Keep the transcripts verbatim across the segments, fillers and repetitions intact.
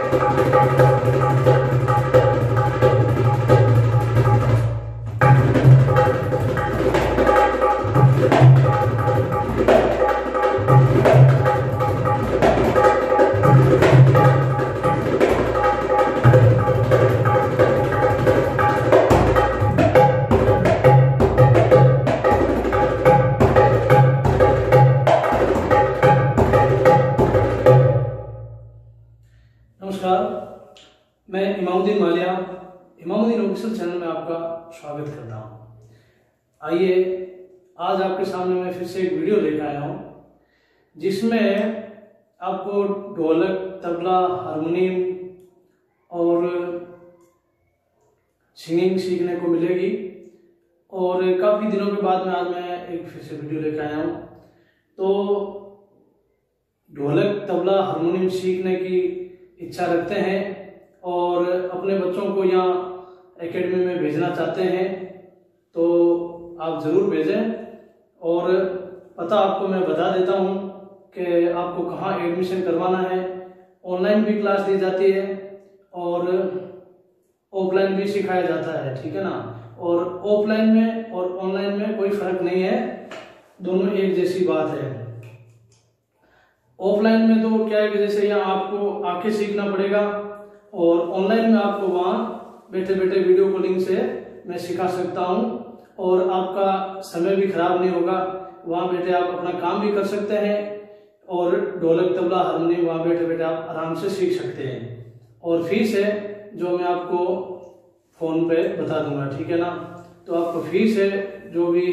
नमस्कार, मैं Imamuddin Maliya Imamuddin official channel में आपका स्वागत करता हूं। आइए आज आपके सामने मैं फिर से एक वीडियो लेकर आया हूं जिसमें आपको ढोलक, तबला, हारमोनियम और सिंगिंग सीखने को मिलेगी। और काफ़ी दिनों के बाद में आज मैं एक फिर से वीडियो लेकर आया हूं। तो ढोलक, तबला, हारमोनियम सीखने की इच्छा रखते हैं और अपने बच्चों को यहाँ एकेडमी में भेजना चाहते हैं तो आप ज़रूर भेजें। और पता आपको मैं बता देता हूँ कि आपको कहाँ एडमिशन करवाना है। ऑनलाइन भी क्लास दी जाती है और ऑफलाइन भी सिखाया जाता है, ठीक है ना। और ऑफलाइन में और ऑनलाइन में कोई फ़र्क नहीं है, दोनों एक जैसी बात है। ऑफलाइन में तो क्या है कि जैसे यहाँ आपको आके सीखना पड़ेगा और ऑनलाइन में आपको वहाँ बैठे बैठे वीडियो कॉलिंग से मैं सिखा सकता हूँ और आपका समय भी खराब नहीं होगा। वहाँ बैठे आप अपना काम भी कर सकते हैं और ढोलक, तबला, हारमोनियम वहाँ बैठे बैठे आप आराम से सीख सकते हैं। और फीस है जो मैं आपको फ़ोन पे बता दूंगा, ठीक है ना। तो आपको फीस है जो भी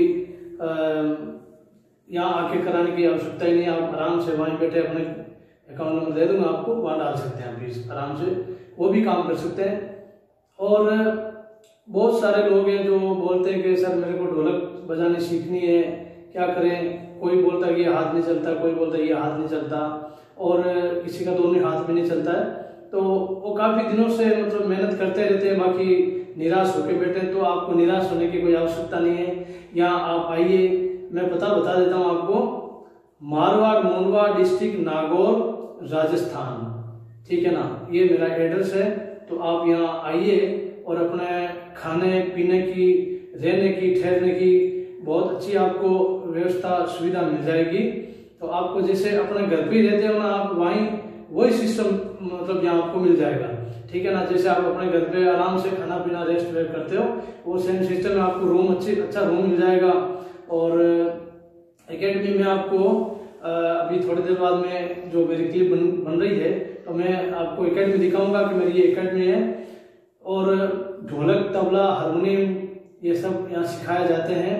आ, यहाँ आके कराने की आवश्यकता ही नहीं, आप आराम से वहीं बैठे अपने अकाउंट नंबर दे दूंगा आपको, वहाँ डाल सकते हैं फीस आराम से, वो भी काम कर सकते हैं। और बहुत सारे लोग हैं जो बोलते हैं कि सर मेरे को ढोलक बजानी सीखनी है, क्या करें। कोई बोलता है कि ये हाथ नहीं चलता, कोई बोलता है ये हाथ नहीं चलता और किसी का दोनों हाथ भी नहीं चलता है। तो वो काफ़ी दिनों से मतलब मेहनत करते रहते हैं, बाकी निराश होकर बैठे। तो आपको निराश होने की कोई आवश्यकता नहीं है। यहाँ आप आइए, मैं पता बता देता हूँ आपको, मारवाड़ मोंडवा डिस्ट्रिक्ट, नागौर, राजस्थान, ठीक है ना। ये मेरा एड्रेस है। तो आप यहाँ आइए और अपने खाने पीने की, रहने की, ठहरने की बहुत अच्छी आपको व्यवस्था सुविधा मिल जाएगी। तो आपको जैसे अपने घर पे ही रहते हो ना, आप वहीं वही सिस्टम मतलब यहाँ आपको मिल जाएगा, ठीक है ना। जैसे आप अपने घर पे आराम से खाना पीना रेस्ट वेस्ट करते हो, वो सेम सिस्टम में आपको रूम अच्छी अच्छा रूम मिल जाएगा। और एकेडमी में आपको अभी थोड़ी देर बाद में जो मेरी क्लिप बन, बन रही है तो मैं आपको एकेडमी दिखाऊंगा कि मेरी ये एकेडमी है। और ढोलक, तबला, हारमोनियम ये सब यहाँ सिखाए जाते हैं।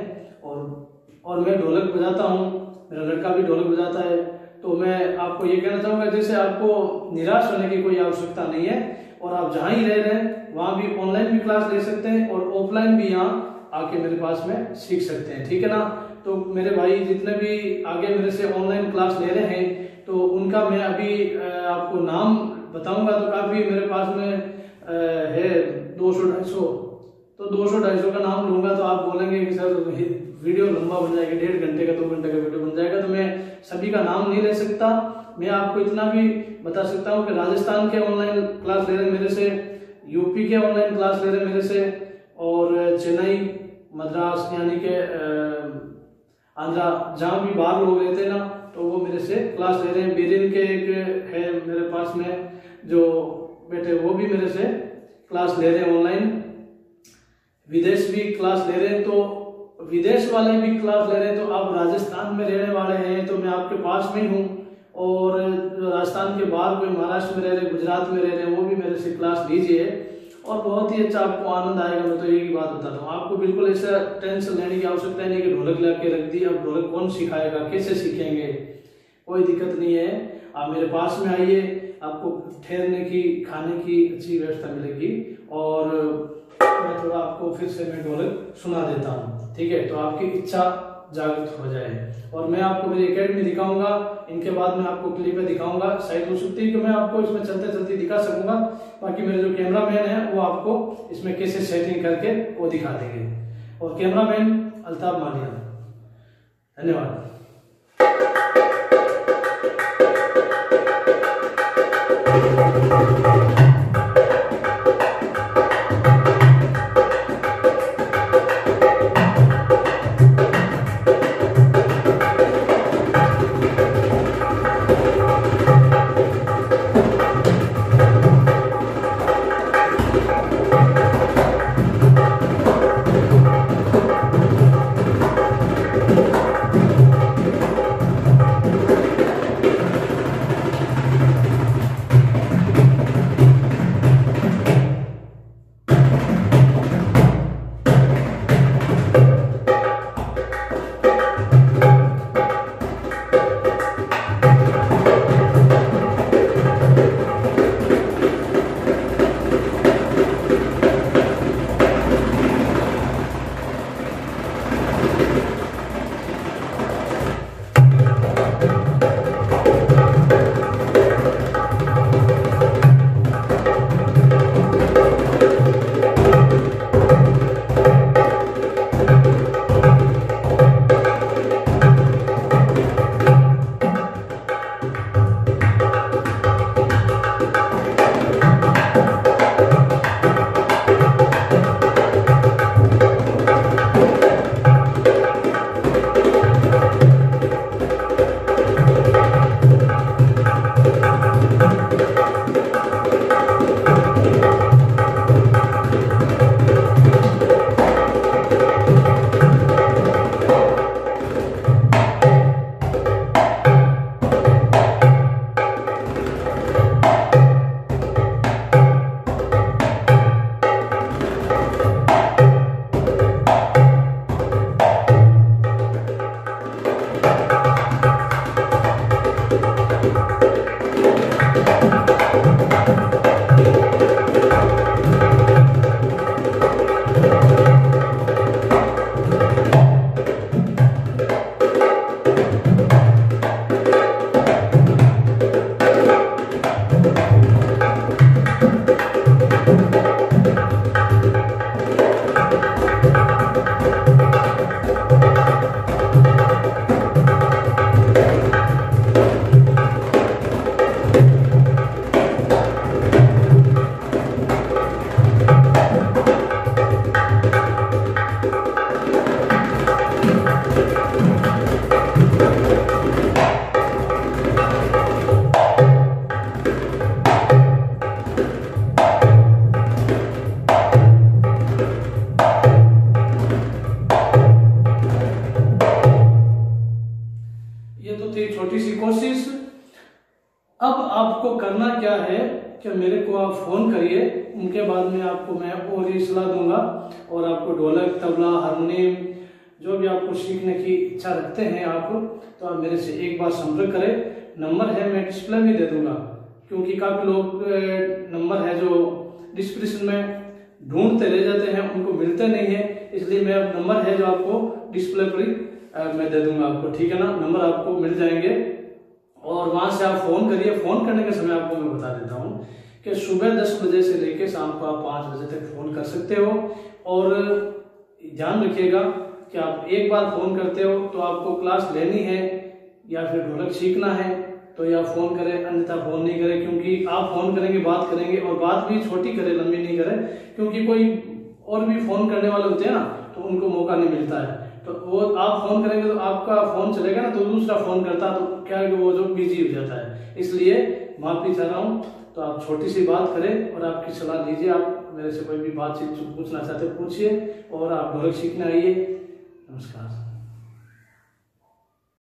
और और मैं ढोलक बजाता हूँ, मेरा लड़का भी ढोलक बजाता है। तो मैं आपको ये कहना चाहूँगा जैसे आपको निराश होने की कोई आवश्यकता नहीं है। और आप जहाँ ही रह रहे हैं वहाँ भी ऑनलाइन भी क्लास ले सकते हैं और ऑफलाइन भी यहाँ आके मेरे पास में सीख सकते हैं, ठीक है ना। तो मेरे भाई जितने भी आगे मेरे से ऑनलाइन क्लास ले रहे हैं तो उनका मैं अभी आपको नाम बताऊंगा। तो काफ़ी मेरे पास में है दो सौ ढाई सौ, तो दो सौ ढाई सौ का नाम लूँगा तो आप बोलेंगे कि सर वीडियो लंबा बन जाएगा, डेढ़ घंटे का दो घंटे का वीडियो बन जाएगा। तो मैं सभी का नाम नहीं ले सकता। मैं आपको इतना भी बता सकता हूँ कि राजस्थान के ऑनलाइन क्लास ले रहे मेरे से, यूपी के ऑनलाइन क्लास ले रहे मेरे से, और चेन्नई, मद्रास यानी कि आंध्रा, जहाँ भी बाहर लोग रहते हैं ना तो वो मेरे से क्लास ले रहे हैं। बेरिन के एक है मेरे पास में जो बेटे, वो भी मेरे से क्लास ले रहे हैं ऑनलाइन। विदेश भी क्लास ले रहे हैं, तो विदेश वाले भी क्लास ले रहे हैं। तो आप राजस्थान में रहने वाले हैं तो मैं आपके पास में ही हूँ। और राजस्थान के बाहर कोई महाराष्ट्र में रह रहे, गुजरात में रह रहे हैं, वो भी मेरे से क्लास लीजिए और बहुत ही अच्छा आपको आनंद आएगा। मैं तो एक ही बात बताता हूँ, आपको बिल्कुल ऐसा टेंशन लेने की आवश्यकता नहीं कि ढोलक ला के रख दी, अब ढोलक कौन सिखाएगा, कैसे सीखेंगे, कोई दिक्कत नहीं है। आप मेरे पास में आइए, आपको ठहरने की, खाने की अच्छी व्यवस्था मिलेगी। और मैं थोड़ा आपको फिर से मैं ढोलक सुना देता हूँ, ठीक है, तो आपकी इच्छा जागृत हो जाए। और मैं आपको मेरी एकेडमी दिखाऊंगा, इनके बाद मैं आपको क्लिपें दिखाऊंगा। शायद हो सकती है कि मैं आपको इसमें चलते चलते दिखा सकूंगा, बाकी मेरे जो कैमरामैन है वो आपको इसमें कैसे सेटिंग करके वो दिखा देंगे। और कैमरामैन अल्ताफ मालिया, धन्यवाद। कि मेरे को आप फ़ोन करिए, उनके बाद में आपको मैं और ही सलाह दूंगा। और आपको ढोलक, तबला, हारमोनियम जो भी आपको सीखने की इच्छा रखते हैं आप, तो आप मेरे से एक बार संपर्क करें। नंबर है मैं डिस्प्ले में दे दूंगा, क्योंकि काफ़ी लोग नंबर है जो डिस्क्रिप्शन में ढूंढते रह जाते हैं, उनको मिलते नहीं है, इसलिए मैं अब नंबर है जो आपको डिस्प्ले पर ही मैं दे दूंगा आपको, ठीक है ना। नंबर आपको मिल जाएंगे और वहां से आप फोन करिए। फोन करने के समय आपको मैं बता देता हूँ कि सुबह दस बजे से लेकर शाम को आप पाँच बजे तक फोन कर सकते हो। और ध्यान रखिएगा कि आप एक बार फोन करते हो तो आपको क्लास लेनी है या फिर ढोलक सीखना है तो या फोन करें, अन्यथा फोन नहीं करें, क्योंकि आप फोन करेंगे बात करेंगे और बात भी छोटी करें, लंबी नहीं करें, क्योंकि कोई और भी फोन करने वाले होते हैं ना, तो उनको मौका नहीं मिलता है। तो वो आप फोन करेंगे तो आपका फोन चलेगा ना, तो दूसरा फोन करता है तो क्या है कि वो जो बिजी हो जाता है, इसलिए माफी चाह रहा हूँ। तो आप छोटी सी बात करें और आपकी सलाह लीजिए। आप मेरे से कोई भी बातचीत पूछना चाहते पूछिए और आप ढोलक सीखने आइए। नमस्कार।